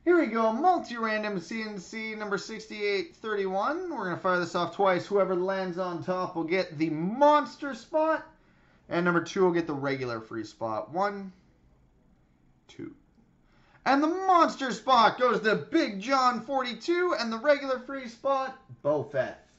Here we go, multi-random C&C number 6831. We're going to fire this off twice. Whoever lands on top will get the monster spot. And number 2 will get the regular free spot. 1, 2. And the monster spot goes to Big John 42, and the regular free spot, Bofet